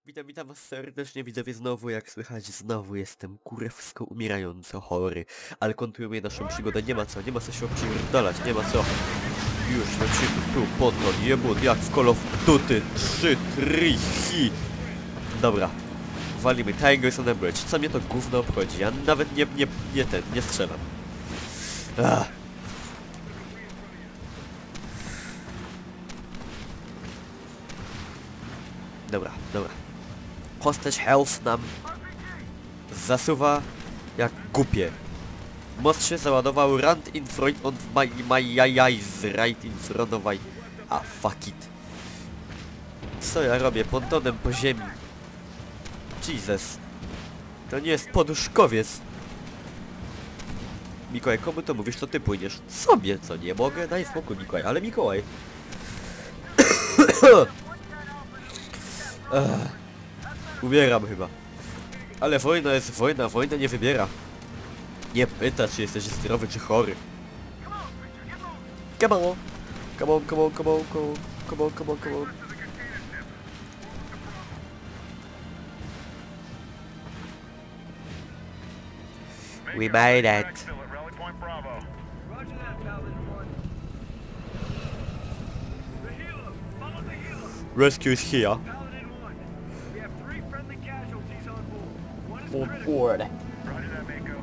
Witam was serdecznie, widzowie, znowu, jak słychać, znowu jestem kurewsko umierająco chory. Ale kontynuuję naszą przygodę, nie ma co się opierdalać, nie ma co. Już lecimy tu, po to, jebut, jak w Call of Duty 3, 3, hi. Dobra, walimy, Tigers on the Bridge, co mnie to gówno obchodzi, ja nawet nie strzelam. Dobra. Hostage Health nam zasuwa jak głupie. Most się załadował, run in front of my eyes, right in front of my... fuck it. Co ja robię? Pontonem po ziemi. Jesus. To nie jest poduszkowiec. Mikołaj, komu to mówisz, to ty płyniesz? Sobie, co nie mogę? Daj spokój, Mikołaj, ale Mikołaj. Umieram chyba. Ale wojna jest wojna, wojna nie wybiera. Nie pyta, czy jesteś zdrowy, czy chory. Come on. We made it. Rescue is here. On board. Roger that, Mako.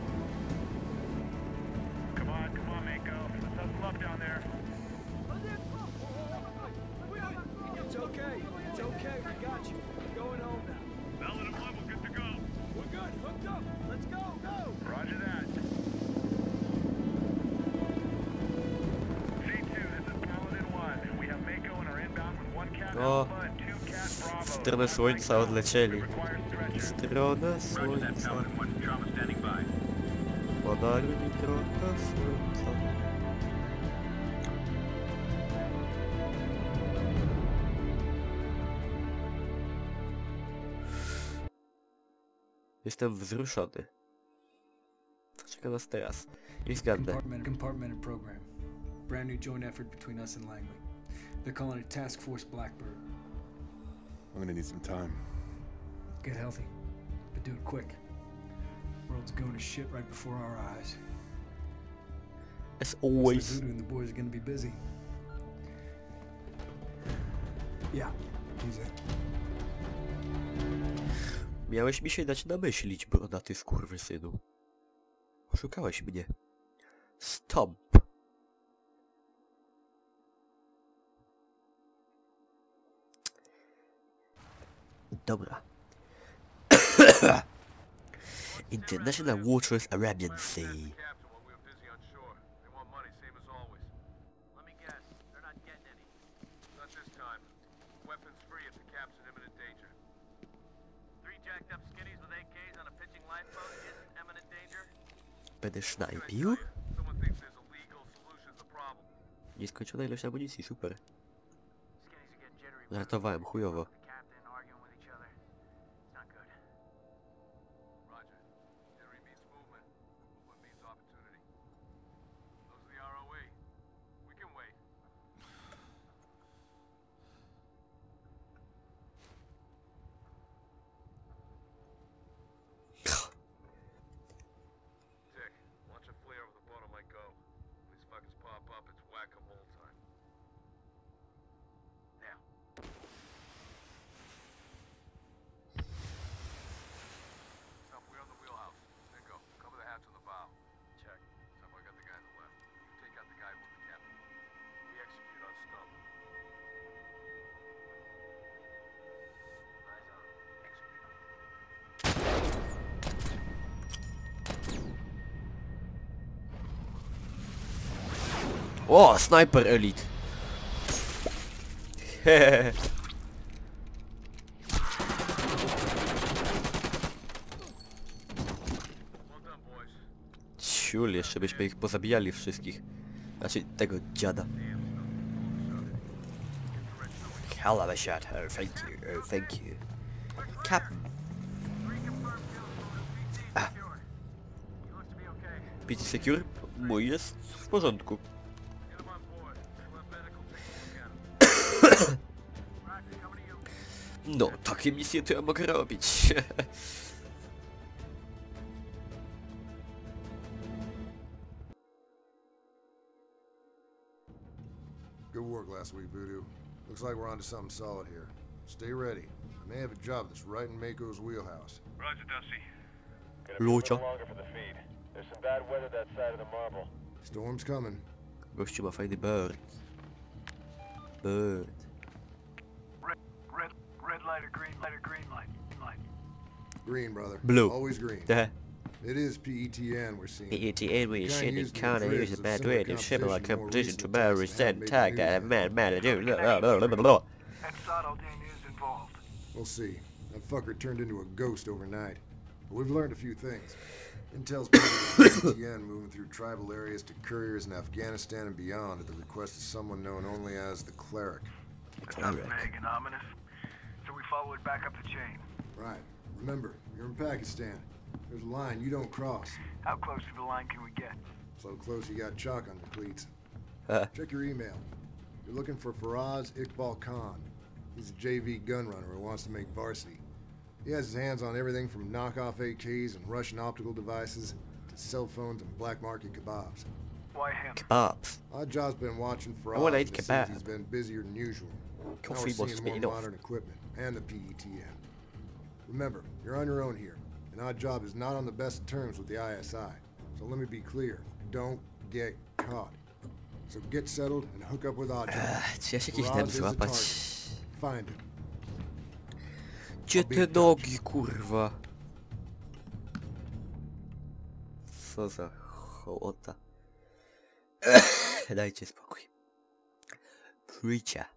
Come on, Mako. Let's have some luck down there. It's okay. We got you. We're going home now. Paladin 1, we're good to go. We're good. Hooked up. Let's go. Roger that. C2, this is Paladin 1, and we have Mako and are inbound with 1 Cat Alpha and 2 Cat Bravo. W stronę słońca odlecieli. Requires W stretcher. stronę Roger that, słońca. Paladin 1. Trauma standing by. Podali mi trochę słońca. Jestem wzruszony. Co czeka nas teraz? Niech zgadnę. Compartmented program. Brand new joint effort between us and Langley. They're calling it Task Force Blackbird. I'm gonna need some time. Get healthy, but do it quick. World's going to shit right before our eyes. As always. So Voodoo and the boys are gonna be busy. Yeah, he's it. Miałeś mi się dać namyślić, brodaty skurwysynu. Oszukałeś mnie. Stomp. Dobra. International Waters, Arabian Sea. Captain, while we were busy on shore. They want money, same as always. Let me guess, they're not getting any. Not this time. Weapons free if the cap's in imminent danger. 3 jacked up skinnies with AKs on a pitching lifeboat isn't imminent danger? Będę snajpił? Someone thinks there's a legal solution to the problem. Nieskończona ilość amunicji, super. Skinnies are getting jittery. Żartowałem, chujowo. The captain arguing with each other. It's not good. Roger. Jittery means movement. Movement means opportunity. Those are the ROE. We can wait. Dick, launch a flare over the bottom might go. These fuckers pop up, it's whack-a-mole time. Now. Stop, we're on the wheelhouse. Nico, cover the hatch on the bow. Check. Stop, I got the guy on the left. You take out the guy with the captain. We execute on Stump. Eyes on. Execute. O, Sniper Elite. Hehehe. Well done, boys. Ciul, jeszcze byśmy ich pozabijali wszystkich. Znaczy, tego dziada. Hell of a shot. Oh, thank you. Oh, thank you. Captain. You look to be okay. PC Secure? Mój jest w porządku. Get him on board. We'll have medical take a look at him. Roger, coming to you. No, takie misje to ja mogę robić. Good work last week, Voodoo. Looks like we're onto something solid here. Stay ready. I may have a job that's right in Mako's wheelhouse. Roger, Dusty. Gonna be a Lucio. little longer for the feed. There's some bad weather that side of the marble. Storm's coming. Gościu ma fajny bird. Bird. Red light or green light or green light. Green light. Green, brother. Blue. Always green. Hehe. It is PETN we're seeing. EETN we Kinda shit in used in Canada the use a drift bad of way similar to similar competition competition to more marry recently send haven't tag made that news man do And Sod Aldane is involved. We'll see. That fucker turned into a ghost overnight. But we've learned a few things. Intel's PETN moving through tribal areas to couriers in Afghanistan and beyond at the request of someone known only as the Cleric. Sounds vague and ominous. So we follow it back up the chain. Right. Remember, you're in Pakistan. There's a line you don't cross. How close to the line can we get? So close you got chalk on your cleats. Check your email. You're looking for Faraz Iqbal Khan. He's a JV gunrunner who wants to make varsity. He has his hands on everything from knockoff AKs and Russian optical devices to cell phones and black market kebabs. Why him? Kebabs. Oddjob's been watching I wanna Faraz eat ever since kebab. he's been busier than usual. Now Coffee we're was seeing more enough. modern equipment and the PETN. Remember, you're on your own here, and Oddjob is not on the best terms with the ISI. So let me be clear, don't get caught. So get settled and hook up with Oddjob. Czy ja się jakiś Faraz dam is a złapać? target. Find him. Gdzie te nogi, kurwa? Co za hołota. Dajcie spokój. Przyjcie.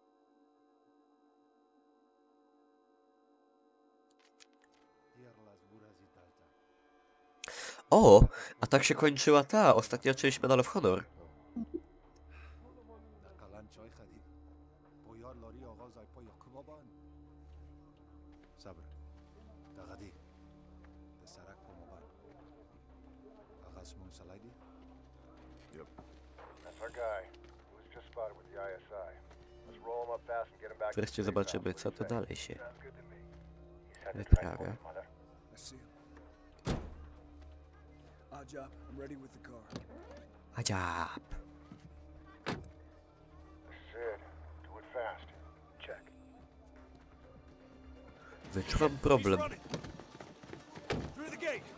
O! A tak się kończyła ta ostatnia część Medal of Honor. That's our guy. He was just spotted with the ISI. Let's roll him up fast and get him back to Wreszcie the safe zobaczymy, house. co to dalej się Sounds good to me. He's headed wyprawia. right for it, mother. I see him. Oddjob, I'm ready with the car. Adziab. This is it. Do it fast. Check. Wyczuwam problem. Through the gate.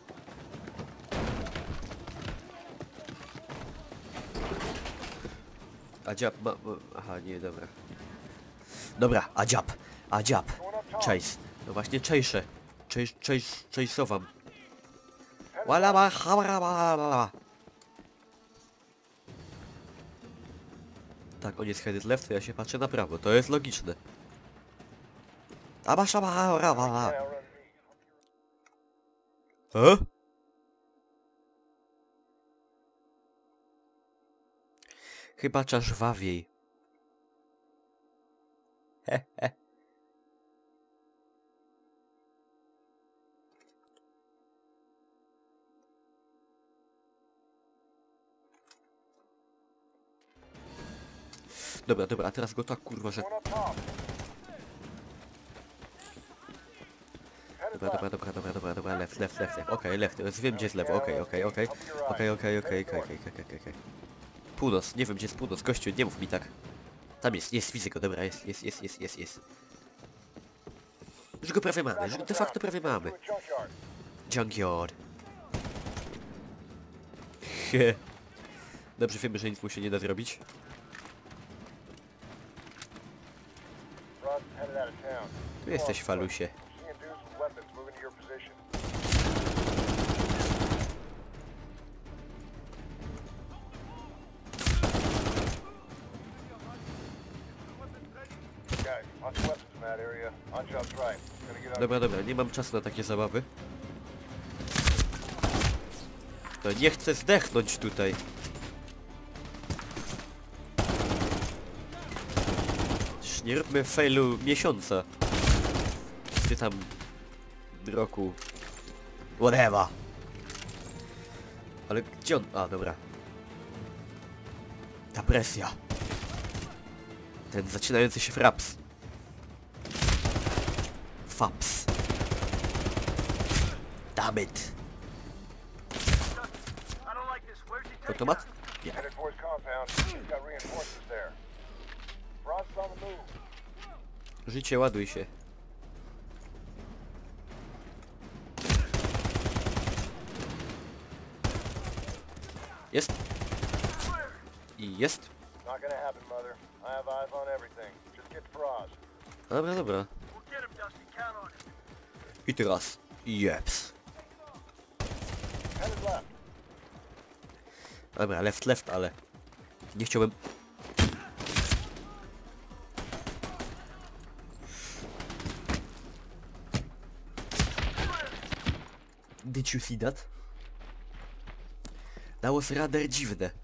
Adziab ma... Aha, nie, dobra. Dobra, Adziab. Adziab. Chase. No właśnie, chase'ę. Chase'owam. Walaba, habaraba. Tak, on jest headed left, to ja się patrzę na prawo. To jest logiczne. Abashabaraba. Chyba czas żwawiej. Dobra, dobra, a teraz go tak kurwa, że... Dobra, left. Okej, left, wiem gdzie jest lewo, okej. Północ, nie wiem gdzie jest północ, gościu, nie mów mi tak. Tam jest, widzę go, dobra, jest. Już go prawie mamy, już de facto prawie mamy. Junkyard. Dobrze wiemy, że nic mu się nie da zrobić. Tu jesteś, Falusie. Dobra, nie mam czasu na takie zabawy. To nie chcę zdechnąć tutaj. Przecież nie róbmy failu miesiąca. Czy tam roku. Whatever. Ale gdzie on? A, dobra. Ta presja. Ten zaczynający się fraps. Faps. Damn it. I don't like this. Where's he taking Automat? us? Nie. Headed for his compound. He's got reinforcements there. Frost is on the move. Życie, ładuj się. Jest. I jest. Not gonna happen, Mother. I have eyes on everything. Just get Faraz. Dobra, dobra. We'll get him, Dusty. Count on it. I teraz. Jeps. Headed left. Dobra, left, ale... Nie chciałbym... Did you see that? That was rather dziwne.